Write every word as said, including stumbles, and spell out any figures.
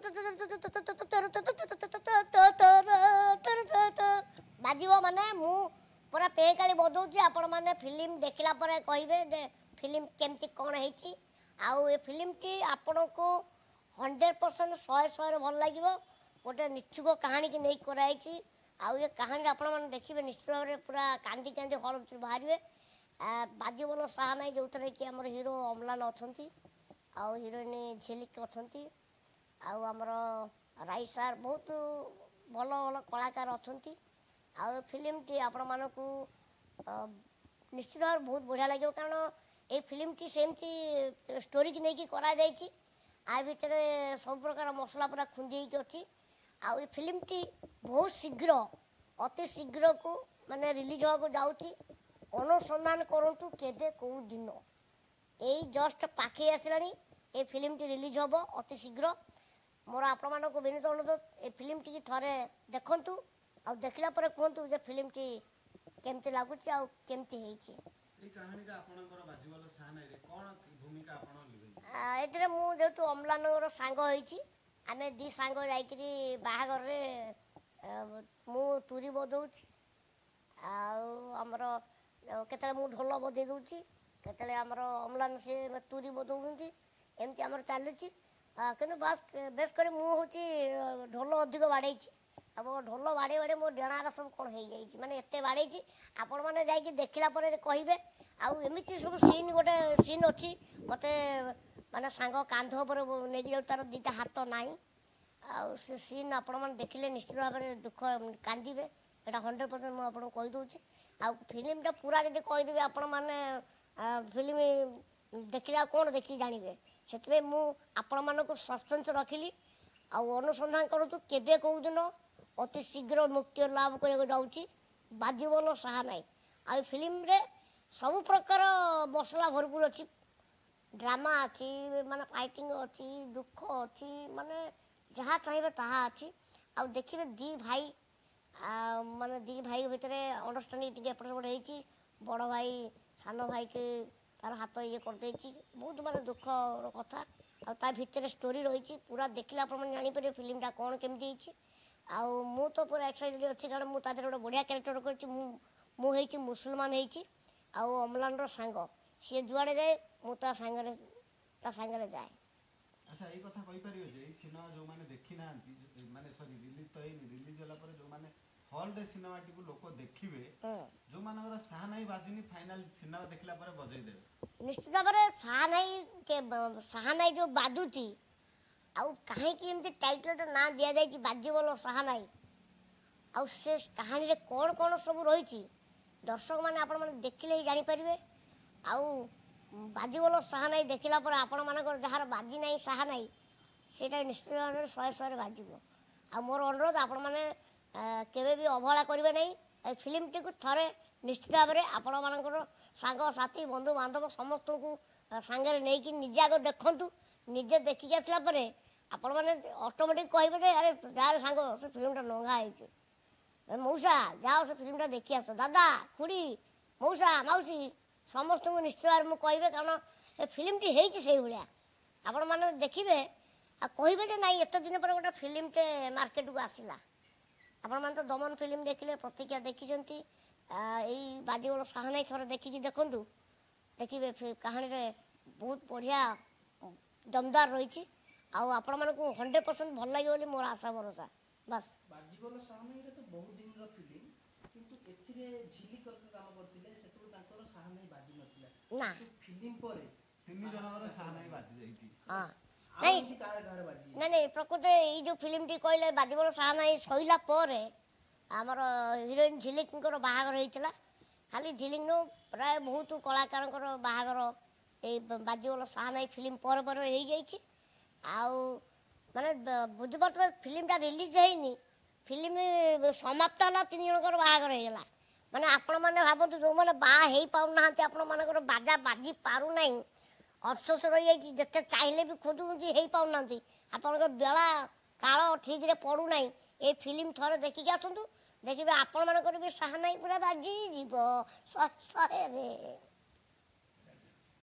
बाजिबो माने मु पूरा पेकाली बदौची आपण माने फिल्म देखला पर कहिबे जे फिल्म केमती कोन हेची आउ ए फिल्म टी आपण को हंड्रेड परसेंट सौ सौ भल लागिबो गोटे निश्चुक कहानी की नहीं कराई आउ ये कहानी आपण मैंने देखिए निश्चित भाव में पूरा कांदी कांदी हल बाहर बाजी बोल साहा ना जो थे कि आम हिरो अम्लान अच्छा आउ हिरोइन झिलिक अच्छा आमर राई सार बहुत भल भल कलाकार अच्छा आउ फिल्म टी आपण मानक निश्चित भाव बहुत बढ़िया लगे कारण ये फिल्म टी सेमती स्टोरी की नहीं करा जाइए आ भितर सब प्रकार मसला पूरा खुंदी अच्छी आउ ये फिल्म टी बहुत शीघ्र अति शीघ्र को माने रिलीज होगा जाऊँगी अनुसंधान करूँ केबे कौ दिन यही जस्ट पाखे आसलानी ये फिल्म टी रिलीज हम अति शीघ्र मोर आपण मानक विनीत अनुरोध ये फिल्म टी थरे देखंतु आ देखला पर कहतु जे फिल्म टी केमती लगुच आ केमती हेची ए कहानी का आपनकर बाजीवाला सानाई रे कोन भूमिका आपन लिबे एतरे मु जेतु अम्लानगर सांग होईची आमे दी सांग जाइकरी बाहागर रे मु तुरी बदौची आमर केतले मु ढोल बजै दउची केतले आमर अम्लान से तुरी बदौंती एमती आमर चलुची किंतु बस बेस कर मु होची ढोल अधिक बाड़ेची अब ढोल बाड़े बाड़े मो डेणार सब कौन हो जाइए माने एते बाड़ेची आपण माने जाइए देखला पर कहिबे आउ एमिति सब सीन गोटे सीन अच्छी मते माने सांग कांध पर नेगी जाउ तार दुटा हाथ नाई आउ से सीन आपण माने देखिले निश्चित भाव में दुख कांदिबे एटा हंड्रेड परसेंट मु आपण कहि दउची आउ फिल्मटा पूरा जदि कहि देबे आपण माने फिल्म देखिला कोन देखि जानिबे सेतबे मु आपण मानको सस्पेंस रखिली आउ अनुसंधान करतु केबे कौ दिन अति शीघ्र मुक्ति लाभ कर जाऊँगी बाजी बोल साहा ना आ फिल्म रे सब प्रकार मसला भरपूर अच्छी ड्रामा अच्छी माने फाइटिंग अच्छी दुख अच्छी माने जहाँ चाहिए ताहा अच्छी आ देखिए दी भाई माने दी भाई भितर अंडरस्टांडिंग टी एपट सेपट होती बड़ भाई सान भाई के तार हाथ ये करदे बहुत माने दुख कथा आ भितर स्टोरी रही पूरा देखला आप जापर फिल्मटा कौन केमती आउ मु तो पूरा एक्साइटेड अच्छी कारण मुझे तादर गोटे बढ़िया क्यारेक्टर कर मुसलमान होती आउ अम्लान सांग सी जुआड़े जाए मुझे सांगे सांगे जाए अच्छा ये कथा कहि परियो जे सिनेमा जो माने देखि ना माने सॉरी रिलीज तो हेनी रिलीज होला पर जो माने हॉल रे सिनेमा टी को लोक देखिबे जो मानकर साहनाई बाजिनी फाइनल सिनेमा देखला पर बजै देबे निश्चित भाव साहनाई के साहनाई जो बाजुची आउ कहीं एमती टाइटल ना दि जाए बाजी बोल साहनाई आउ से कहानी रे कौन कौन सब रही दर्शक मैंने आपण मैंने देखिले ही जानीपारे आउ बाजी बोल साहनाई देखला पर आपण मानकर जार बाजी ना साहनाई सेटा निश्चित भाव में शहे शहे बाजब आ मोर अनुरोध आपण मैंने केवे भी अवहेला करेंगे नहीं फिल्म टी थरे निश्चित भाव में आपण मानकर सांग साथी बंधु बांधव समस्त को सांगे नहीं निजे आग देखु निजे देखिक आसला आपण मैंने ऑटोमेटिक कहे अरे यार सांग से फिल्मटा नंगा है मौसा जाओ से फिल्मटा देखी आस दादा खुड़ी मौसा मौसी समस्त को निश्चित भाव में कहे कारण ए फिल्मटी होती भाया आपण मैंने देखिए आ कहे ना एत दिन पर गोटे फिल्मटे मार्केट को आसला आपण मैंने तो दमन फिल्म देखिले प्रतिक्रिया देखी यही बाजी बोल साहनाई थोड़ा देखिकी देखु देखिए कहानी रे बहुत बढ़िया दमदार रही आउ आपण मानकु हंड्रेड परसेंट भल लगे बोली मोर आशा भरोसा बस बाजी बोल साहनाई रे तो बहुत दिन रो फिल्म किंतु एथिरे झिली करके काम करथिले सेतु तांकर साहनाई बाजी नथिला ना फिल्म परे तीन जनकर साहनाई बाजी जाईची हां नहीं कार कार बाजी नहीं नहीं प्रकृत ये जो फिल्म टी कहले बाजी बोल साहनाई सइला परे आमर हिरोइन झिलिकर बाहागर होइतला खाली झिलिक नो प्राय बहुत कलाकार बाहागर ए बाजी बोल साहनाई फिल्म पर पर हो जाइए आउ माने बुझपार फिल्मटा रिलीज होनी फिल्म समाप्त है तीन जनकर बाहागर होगा माने आपण मैंने भावतु जो मैंने बाहा हो पाऊना आपण मानकर बाजा बाजी पारू ना अफसोस रही जाइए जिते चाहिए भी खोजु हो पाऊना आपंकर बेला काल ठीक रे पड़ू ना ये फिल्म थोड़े देखिक आसतु देखिए आपण मानकर भी साहनाई पूरा बाजी जीव शहे